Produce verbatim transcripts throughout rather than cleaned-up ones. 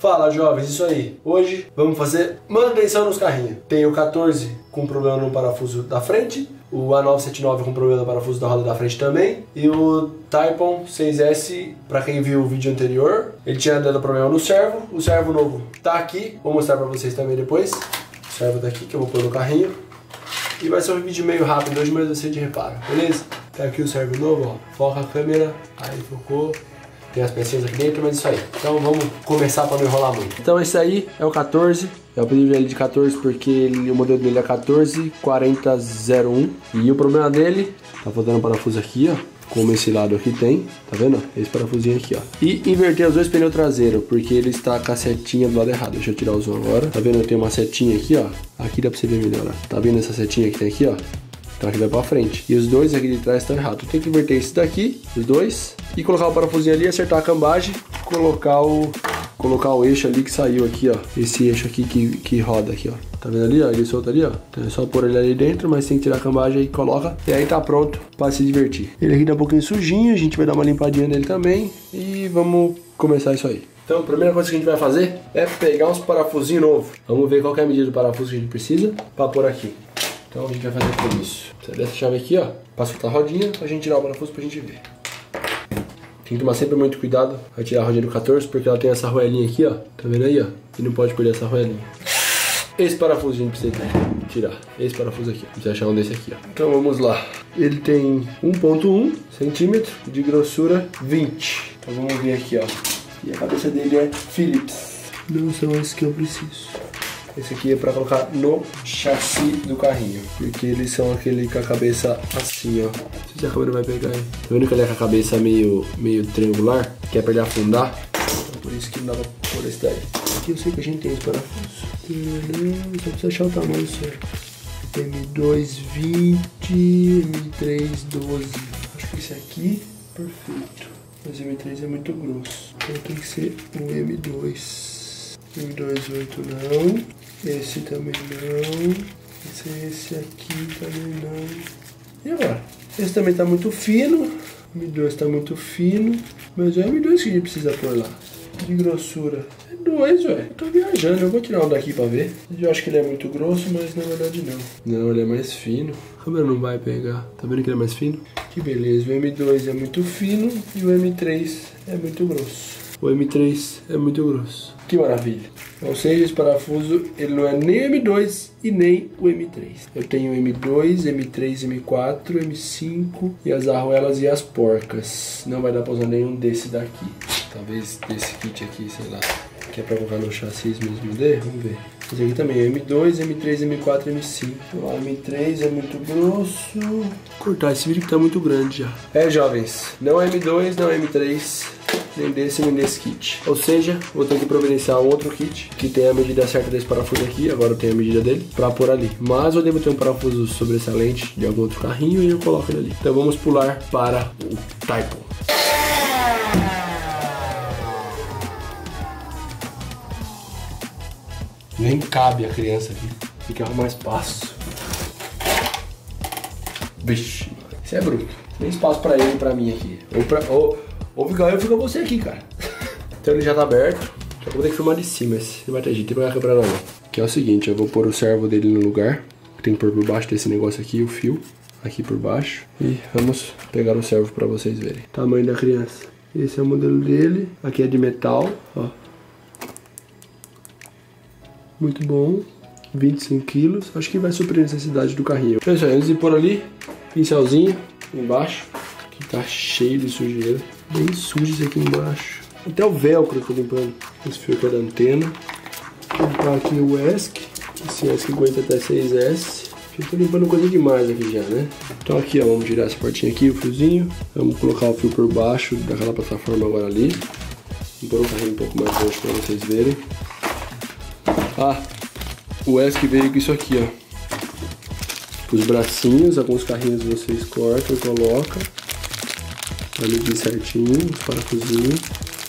Fala, jovens, isso aí. Hoje vamos fazer manutenção nos carrinhos. Tem o quatorze com problema no parafuso da frente, o A novecentos e setenta e nove com problema no parafuso da roda da frente também, e o Typon seis S, pra quem viu o vídeo anterior, ele tinha dado problema no servo. O servo novo tá aqui, vou mostrar pra vocês também depois. O servo tá aqui que eu vou pôr no carrinho. E vai ser um vídeo meio rápido hoje, mas vai ser de reparo, beleza? Tá aqui o servo novo, ó. Foca a câmera, aí focou. Tem as pecinhas aqui dentro, mas isso aí. Então vamos começar para não enrolar muito. Então esse aí é o quatorze. Eu pedi ele de quatorze porque ele, o modelo dele é quatorze quarenta zero um. E o problema dele, tá faltando um parafuso aqui, ó. Como esse lado aqui tem, tá vendo? Esse parafusinho aqui, ó. E inverter os dois pneus traseiros, porque ele está com a setinha do lado errado. Deixa eu tirar o zoom agora. Tá vendo? Eu tenho uma setinha aqui, ó. Aqui dá pra você ver melhor, ó. Tá vendo essa setinha que tem aqui, ó? Então aqui vai pra frente. E os dois aqui de trás estão errados. Tem que inverter esse daqui, os dois, e colocar o parafusinho ali, acertar a cambagem, colocar o colocar o eixo ali que saiu aqui, ó. Esse eixo aqui que, que roda aqui, ó. Tá vendo ali, ó? Ele solta ali, ó. Então é só pôr ele ali dentro, mas tem que tirar a cambagem e coloca. E aí tá pronto pra se divertir. Ele aqui tá um pouquinho sujinho, a gente vai dar uma limpadinha nele também. E vamos começar isso aí. Então a primeira coisa que a gente vai fazer é pegar uns parafusinhos novos. Vamos ver qual é a medida do parafuso que a gente precisa pra pôr aqui. Então a gente vai fazer por isso. Você dessa chave aqui, ó, passa outra rodinha pra gente tirar o parafuso pra gente ver. Tem que tomar sempre muito cuidado ao tirar a rodinha do quatorze, porque ela tem essa roelinha aqui, ó. Tá vendo aí, ó? E não pode perder essa roelinha. Esse parafuso a gente precisa tirar. Esse parafuso aqui, ó. Precisa achar um desse aqui, ó. Então vamos lá. Ele tem um ponto um centímetro de grossura vinte. Então vamos ver aqui, ó. E a cabeça dele é Phillips. Não são esses que eu preciso. Esse aqui é pra colocar no chassi do carrinho, porque eles são aquele com a cabeça assim, ó. Não sei se a câmera vai pegar aí. Tá vendo que ele é com a cabeça meio, meio triangular, que é pra ele afundar? Então por isso que não dá pra pôr esse daí. Aqui eu sei que a gente tem esse parafuso. Só precisa achar o tamanho certo. M dois vinte, M três doze. Acho que esse aqui, perfeito. Mas M três é muito grosso, então tem que ser o M dois. M dois oito não. Esse também não. Esse, esse aqui também não. E agora? Esse também tá muito fino. M dois tá muito fino. Mas é o M dois que a gente precisa pôr lá. De grossura. É dois, ué. Eu tô viajando. Eu vou tirar um daqui pra ver. Eu acho que ele é muito grosso, mas na verdade não. Não, ele é mais fino. A câmera não vai pegar. Tá vendo que ele é mais fino? Que beleza. O M dois é muito fino e o M três é muito grosso. O M três é muito grosso. Que maravilha. Ou seja, esse parafuso ele não é nem M dois e nem o M três. Eu tenho M dois, M três, M quatro, M cinco e as arruelas e as porcas. Não vai dar pra usar nenhum desse daqui. Talvez desse kit aqui, sei lá, que é pra colocar no chassi mesmo dele. Vamos ver. Esse aqui também é M dois, M três, M quatro, M cinco. O M três é muito grosso. Vou cortar esse vídeo que tá muito grande já. É, jovens, não é M dois, não é M três. Nem desse, nem desse kit. Ou seja, vou ter que providenciar um outro kit que tem a medida certa desse parafuso aqui. Agora eu tenho a medida dele pra pôr ali. Mas eu devo ter um parafuso sobressalente de algum outro carrinho e eu coloco ele ali. Então vamos pular para o Typon. Nem cabe a criança aqui. Tem que arrumar espaço. Vixe, isso é bruto. Tem espaço pra ele e pra mim aqui. Ou pra... Ou... Ou fica eu ou fica você aqui, cara. Então ele já tá aberto. Só que eu vou ter que filmar de cima. Esse não vai ter jeito, não vai quebrar não. Que é o seguinte, eu vou pôr o servo dele no lugar. Tem que pôr por baixo desse negócio aqui, o fio. Aqui por baixo. E vamos pegar o servo pra vocês verem. Tamanho da criança. Esse é o modelo dele. Aqui é de metal, ó. Muito bom. vinte e cinco quilos. Acho que vai suprir a necessidade do carrinho. Então é isso aí, antes de pôr ali, pincelzinho embaixo. Que tá cheio de sujeira. Bem sujo isso aqui embaixo. Até o velcro que eu tô limpando. Esse fio aqui é da antena. Vou limpar aqui o E S C. Esse E S C aguenta até seis S. Eu tô limpando coisa demais aqui já, né? Então aqui, ó, vamos tirar essa portinha aqui, o fiozinho. Vamos colocar o fio por baixo daquela plataforma agora ali. Vou pôr o carrinho um pouco mais longe pra vocês verem. Ah, o E S C veio com isso aqui, ó. Os bracinhos, alguns carrinhos vocês cortam e colocam. Pra medir certinho, os parafusinhos.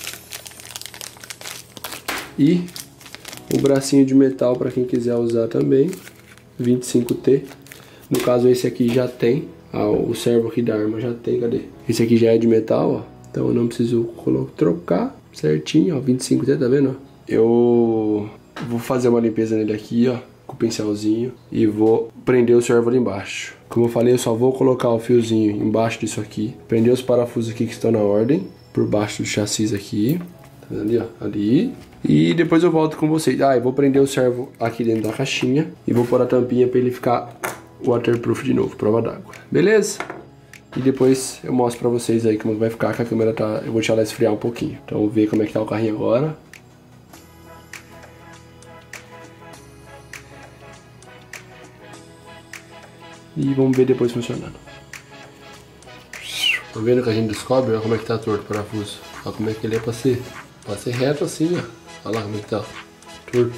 E o bracinho de metal para quem quiser usar também. vinte e cinco T. No caso esse aqui já tem. Ah, o servo aqui da arma já tem, cadê? Esse aqui já é de metal, ó. Então eu não preciso trocar certinho, ó. vinte e cinco T, tá vendo? eu vou fazer uma limpeza nele aqui, ó, com o pincelzinho, e vou prender o servo ali embaixo. Como eu falei, eu só vou colocar o fiozinho embaixo disso aqui, prender os parafusos aqui que estão na ordem, por baixo do chassi aqui, tá vendo ali, ó, ali. E depois eu volto com vocês. Ah, eu vou prender o servo aqui dentro da caixinha e vou pôr a tampinha pra ele ficar waterproof de novo, prova d'água. Beleza? E depois eu mostro pra vocês aí como vai ficar, que a câmera tá... Eu vou deixar ela esfriar um pouquinho. Então vamos ver como é que tá o carrinho agora. E vamos ver depois funcionando. Tá vendo que a gente descobre? Olha como é que tá torto o parafuso. Olha como é que ele é pra ser, pra ser reto assim, ó. Olha lá como é que tá, torto.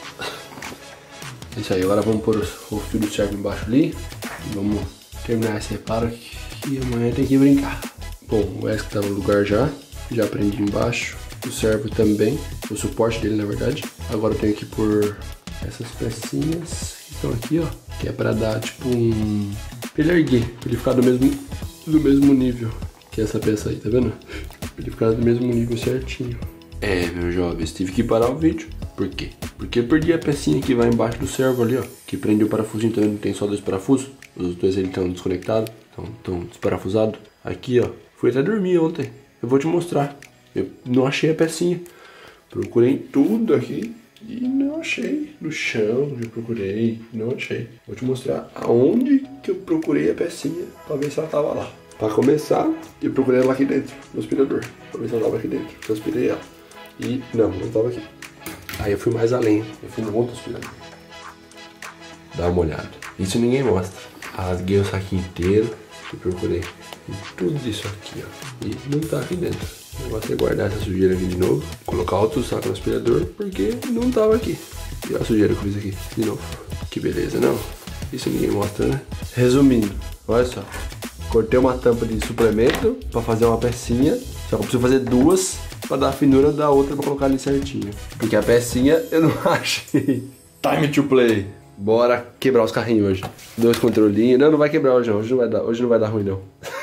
É isso aí, agora vamos pôr o fio do servo embaixo ali. E vamos terminar esse reparo que amanhã tem que brincar. Bom, o ESC tá no lugar já. Já prendi embaixo. O servo também, o suporte dele na verdade. Agora eu tenho que pôr essas pecinhas que estão aqui, ó. Que é pra dar tipo um... Pra ele erguer, pra ele ficar do mesmo, do mesmo nível que essa peça aí, tá vendo? Pra ele ficar do mesmo nível certinho. É, meus jovens, tive que parar o vídeo. Por quê? Porque eu perdi a pecinha que vai embaixo do servo ali, ó. Que prende o parafusinho, tá vendo? Tem só dois parafusos. Os dois eles estão desconectados, estão desparafusados. Aqui, ó. Fui até dormir ontem. Eu vou te mostrar. Eu não achei a pecinha. Procurei em tudo aqui e não achei. No chão, eu procurei, não achei. Vou te mostrar aonde que eu procurei a pecinha pra ver se ela tava lá. Pra começar, eu procurei ela aqui dentro, no aspirador. Pra ver se ela tava aqui dentro. Eu aspirei ela. E não, não tava aqui. Aí eu fui mais além. Eu fui no outro aspirador. Dá uma olhada. Isso ninguém mostra. Rasguei o saquinho inteiro e procurei em tudo isso aqui, ó. E não tá aqui dentro. O negócio é guardar essa sujeira aqui de novo. Colocar outro saco no aspirador porque não tava aqui. E olha a sujeira que eu fiz aqui de novo. Que beleza, não? Isso ninguém mostra, né? Resumindo, olha só. Cortei uma tampa de suplemento pra fazer uma pecinha. Só que eu preciso fazer duas pra dar a finura da outra pra colocar ali certinho. Porque a pecinha eu não achei. Time to play. Bora quebrar os carrinhos hoje. Dois controlinhos. Não, não vai quebrar hoje não. Hoje não vai dar, hoje não vai dar ruim não.